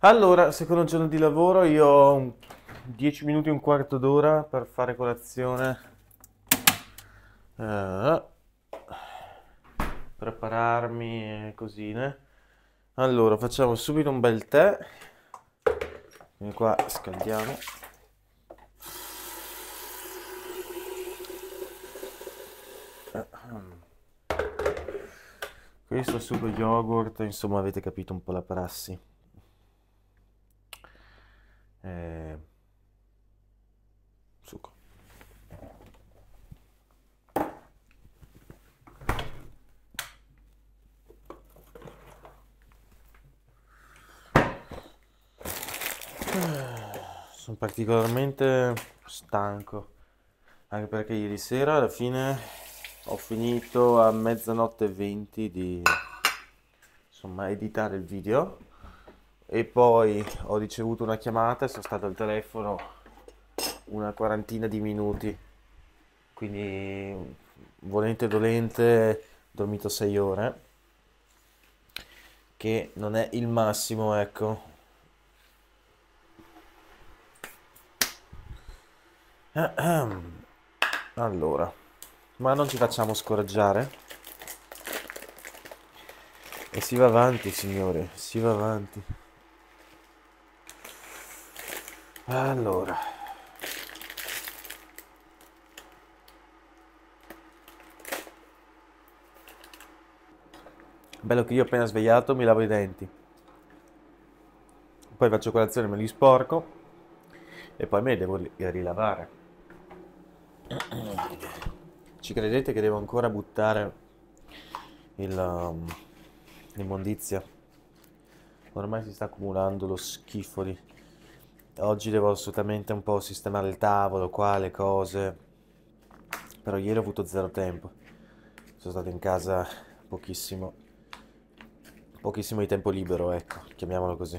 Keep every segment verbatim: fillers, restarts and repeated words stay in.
Allora, secondo giorno di lavoro, io ho un dieci minuti, un quarto d'ora per fare colazione, eh, prepararmi e cosine. Allora, facciamo subito un bel tè. Quindi qua scaldiamo. Questo sugo yogurt, insomma avete capito un po' la prassi. Eh, succo. Sono particolarmente stanco, anche perché ieri sera alla fine ho finito a mezzanotte e venti di insomma editare il video e poi ho ricevuto una chiamata e sono stato al telefono una quarantina di minuti, quindi volente dolente ho dormito sei ore, che non è il massimo, ecco. Allora, ma non ci facciamo scoraggiare e si va avanti, signore, si va avanti. Allora, bello che io appena svegliato mi lavo i denti, poi faccio colazione, me li sporco e poi me li devo ri- rilavare. Ci credete che devo ancora buttare il, um, l'immondizia? Ormai si sta accumulando lo schifo lì. Oggi devo assolutamente un po' sistemare il tavolo, qua le cose. Però ieri ho avuto zero tempo. Sono stato in casa pochissimo. Pochissimo di tempo libero, ecco, chiamiamolo così.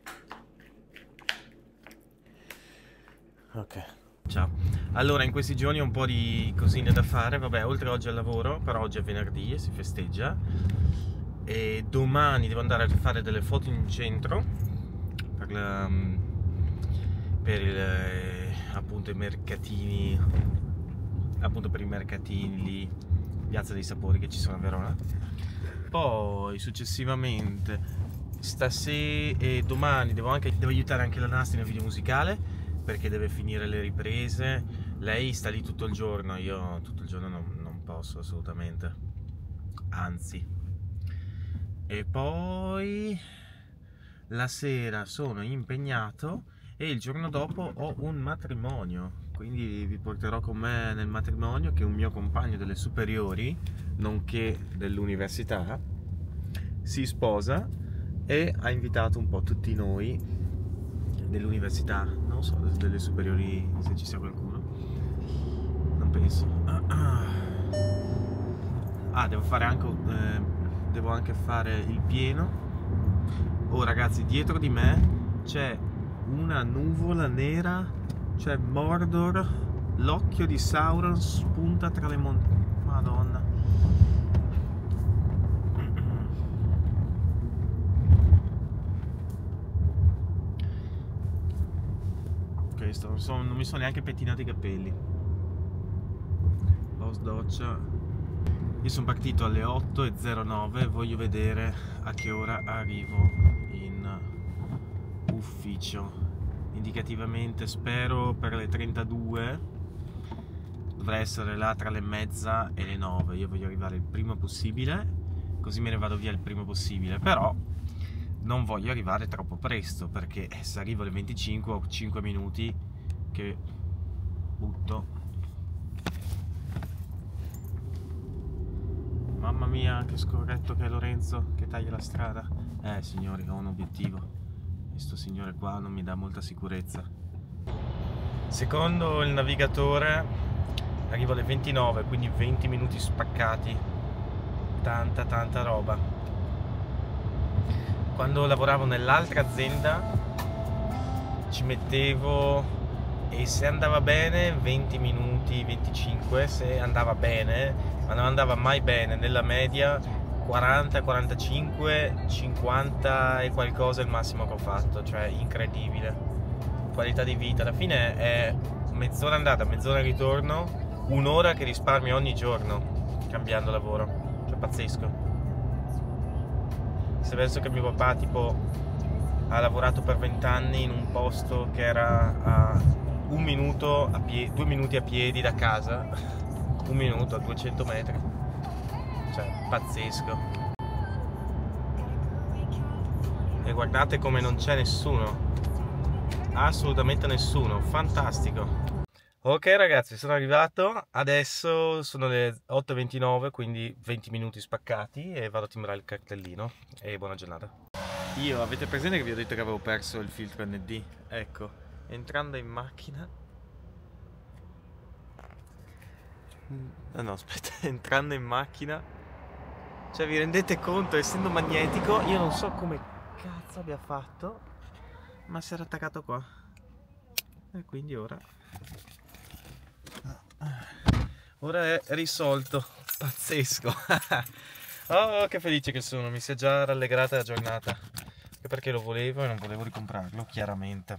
Ok. Ciao. Allora, in questi giorni ho un po' di cosine da fare. Vabbè, oltre oggi al lavoro, però oggi è venerdì e si festeggia. E domani devo andare a fare delle foto in centro per, la, per il, eh, appunto i mercatini, appunto per i mercatini lì, Piazza dei Sapori che ci sono a Verona. Poi successivamente stasera e domani devo anche devo aiutare anche la Nasti nel video musicale, perché deve finire le riprese. Lei sta lì tutto il giorno, io tutto il giorno non, non posso assolutamente, anzi. E poi la sera sono impegnato e il giorno dopo ho un matrimonio, quindi vi porterò con me nel matrimonio, che un mio compagno delle superiori, nonché dell'università, si sposa e ha invitato un po' tutti noi dell'università, non so, delle superiori, se ci sia qualcuno, non penso. Ah, devo fare anche, eh, devo anche fare il pieno. Oh ragazzi, dietro di me c'è una nuvola nera, cioè Mordor, l'occhio di Sauron spunta tra le montagne. Madonna. Ok, sto, sono, non mi sono neanche pettinato i capelli. Post doccia. Io sono partito alle otto e zero nove e voglio vedere a che ora arrivo in ufficio. Indicativamente spero per le trentadue, dovrei essere là tra le mezza e le nove. Io voglio arrivare il prima possibile, così me ne vado via il primo possibile, però non voglio arrivare troppo presto, perché se arrivo alle venticinque ho cinque minuti che butto. Mamma mia, che scorretto che è Lorenzo, che taglia la strada. Eh, signori, ho un obiettivo. Questo signore qua non mi dà molta sicurezza. Secondo il navigatore arrivo alle ventinove, quindi venti minuti spaccati. Tanta, tanta roba. Quando lavoravo nell'altra azienda ci mettevo, e se andava bene venti minuti, venticinque, se andava bene, ma non andava mai bene, nella media quaranta, quarantacinque, cinquanta e qualcosa è il massimo che ho fatto, cioè incredibile. Qualità di vita, alla fine è mezz'ora andata, mezz'ora ritorno, un'ora che risparmio ogni giorno cambiando lavoro, cioè pazzesco. Se penso che mio papà tipo ha lavorato per vent'anni in un posto che era a un minuto a piedi, due minuti a piedi da casa, un minuto a duecento metri, cioè pazzesco. E guardate come non c'è nessuno, assolutamente nessuno, fantastico. Ok ragazzi, sono arrivato, adesso sono le otto e ventinove, quindi venti minuti spaccati e vado a timbrare il cartellino e buona giornata. Io, avete presente che vi ho detto che avevo perso il filtro N D? Ecco, entrando in macchina... No, no, aspetta, entrando in macchina... Cioè vi rendete conto, essendo magnetico, io non so come cazzo abbia fatto, ma si era attaccato qua. E quindi ora... Ora è risolto, pazzesco. Oh, che felice che sono, mi si è già rallegrata la giornata, anche perché lo volevo e non volevo ricomprarlo, chiaramente.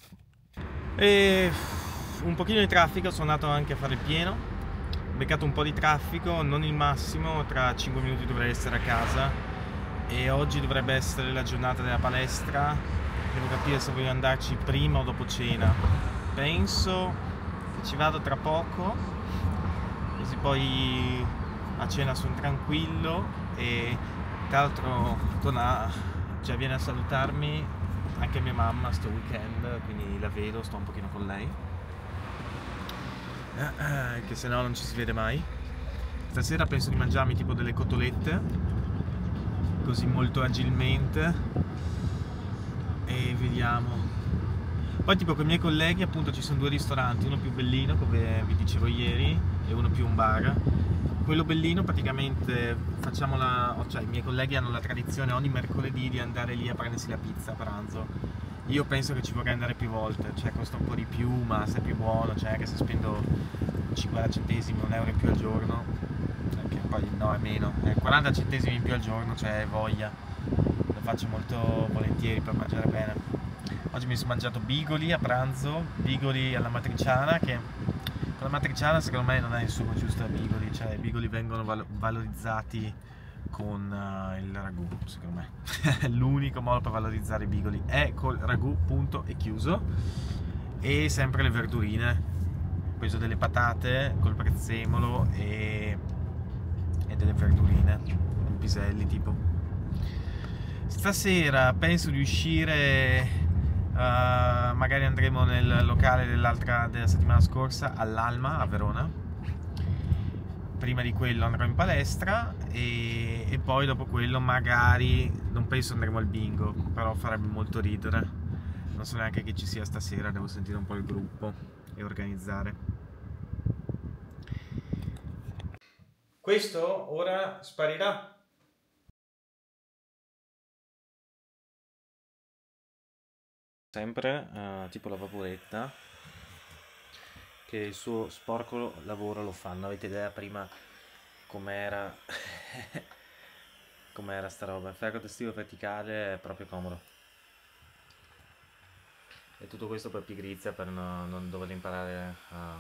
E un pochino di traffico, sono andato anche a fare il pieno, ho beccato un po' di traffico, non il massimo, tra cinque minuti dovrei essere a casa e oggi dovrebbe essere la giornata della palestra, devo capire se voglio andarci prima o dopo cena. Penso che ci vado tra poco, così poi a cena sono tranquillo e tra l'altro torna, cioè viene a salutarmi anche mia mamma sto weekend, quindi la vedo, sto un pochino con lei, eh, che se no non ci si vede mai. Stasera penso di mangiarmi tipo delle cotolette, così molto agilmente, e vediamo. Poi tipo con i miei colleghi appunto ci sono due ristoranti, uno più bellino come vi dicevo ieri e uno più un bar. Quello bellino praticamente facciamo la, cioè i miei colleghi hanno la tradizione ogni mercoledì di andare lì a prendersi la pizza a pranzo. Io penso che ci vorrei andare più volte, cioè costa un po' di più ma se è più buono, cioè anche se spendo cinquanta centesimi, un euro in più al giorno, che poi no è meno, eh, quaranta centesimi in più al giorno, cioè voglia, lo faccio molto volentieri per mangiare bene. Oggi mi sono mangiato bigoli a pranzo, bigoli alla matriciana, che con la matriciana secondo me non è il sugo giusto a bigoli, cioè i bigoli vengono val valorizzati con uh, il ragù, secondo me. L'unico modo per valorizzare i bigoli è col ragù, punto e chiuso. E sempre le verdurine, ho preso delle patate col prezzemolo e, e delle verdurine, i piselli tipo. Stasera penso di uscire... Uh, magari andremo nel locale dell'altra della settimana scorsa all'Alma a Verona. Prima di quello andrò in palestra e, e poi dopo quello magari, non penso andremo al bingo, però farebbe molto ridere. Non so neanche che ci sia stasera, devo sentire un po' il gruppo e organizzare. Questo ora sparirà. Sempre uh, tipo la vaporetta, che il suo sporco lavoro lo fanno. Avete idea prima com'era com'era sta roba? Ferro testivo verticale è proprio comodo. E tutto questo per pigrizia, per no, non dover imparare a,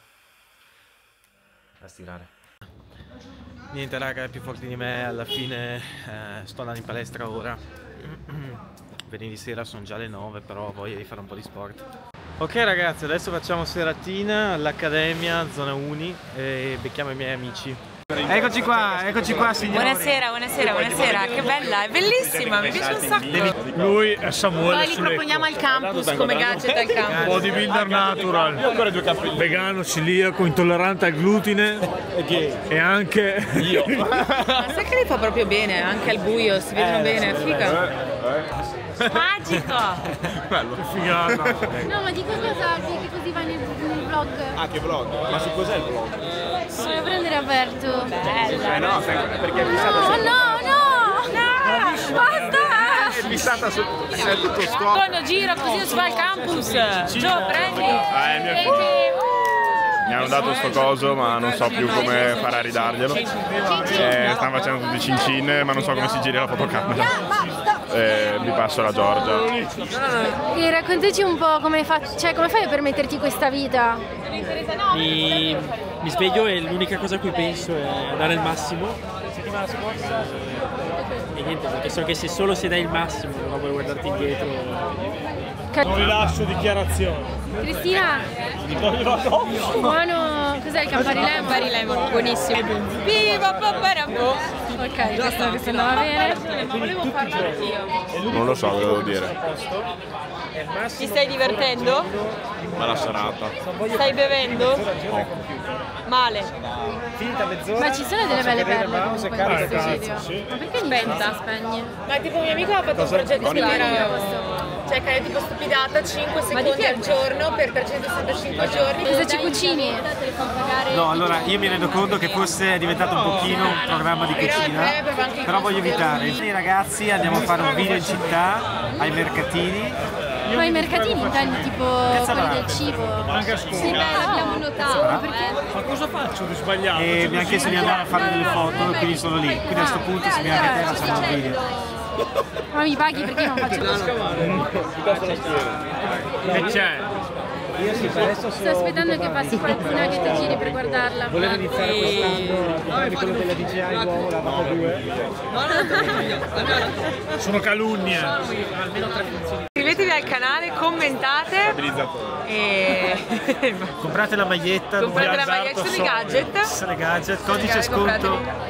a stirare. Niente raga, è più forte di me, alla fine eh, sto andando in palestra ora. Venerdì sera sono già le nove, però ho voglia di fare un po' di sport. Ok ragazzi, adesso facciamo seratina all'Accademia, zona Uni, e becchiamo i miei amici. Eccoci qua, eccoci qua signori. Buonasera, buonasera, buonasera, che bella, è bellissima, mi piace un sacco. Lui è Samuele. Poi li proponiamo al campus come gadget al campus. Bodybuilder natural, vegano, celiaco, intollerante al glutine e anche io. Ma sai che li fa proprio bene, anche al buio, si vedono bene, figa. Magico! Bello, che figata! No, ma dico cosa che così va nel, nel vlog. Ah, che vlog? Ma su cos'è il vlog? Volevo prendere aperto. Bella! Eh no, perché è fissata No, su... no, no! No! Basta! È fissata su... è tutto scopo. Buono, gira così non si va al campus! Gio, prendi! Ah, è il mio... Prendi. Mi hanno dato sto coso ma non so più come fare a ridarglielo. Eh, stanno facendo tutti cin cin ma non so come si gira la fotocamera. Eh, vi passo la Giorgia. E raccontaci un po' come, fa, cioè, come fai a permetterti questa vita? Mi, mi sveglio e l'unica cosa a cui penso è dare il massimo. Settimana scorsa e niente, perché so che se solo se dai il massimo non vuoi guardarti indietro. Non rilascio dichiarazioni. Cristina, buono, cos'è il Campari Lemon? Campari Lemon, buonissimo. Viva Paparabò! Ok, questo, questo andava bene. Volevo farlo anch'io. Non lo so, che devo dire. Ti stai divertendo? Ma la serata. Stai bevendo? Male. Ma ci sono delle belle perle comunque in questo video. Ma perché Spenta. si spegne? Ma tipo un mio amico ha fatto un progetto che era cioè che è tipo stupidata cinque secondi al giorno per trecentosessantacinque giorni. Cosa ci cucini? No, allora io mi rendo conto che forse è diventato un pochino un programma di cucina, però voglio evitare. I ragazzi andiamo a fare un video in città, ai mercatini. Ma i mercatini intendi tipo quelli del cibo? Anche a scuola. Sì, beh, l'abbiamo notato. Perché? Ma cosa faccio di sbagliato? E mi ha chiesto di andare a fare delle foto e quindi sono lì. Quindi a questo punto se mi anche te facciamo un video. Ma mi paghi perché non faccio così? Che c'è? Sto aspettando che passi qualcuna che ti giri per guardarla. Volevo iniziare quest'anno di quello della D J I Uomo, la fatta due. Sono calunnie. Iscrivetevi al canale, commentate e Comprate la maglietta. comprate la Alberto maglietta di Sogni. Gadget. Gadget, codice Magari sconto comprateli.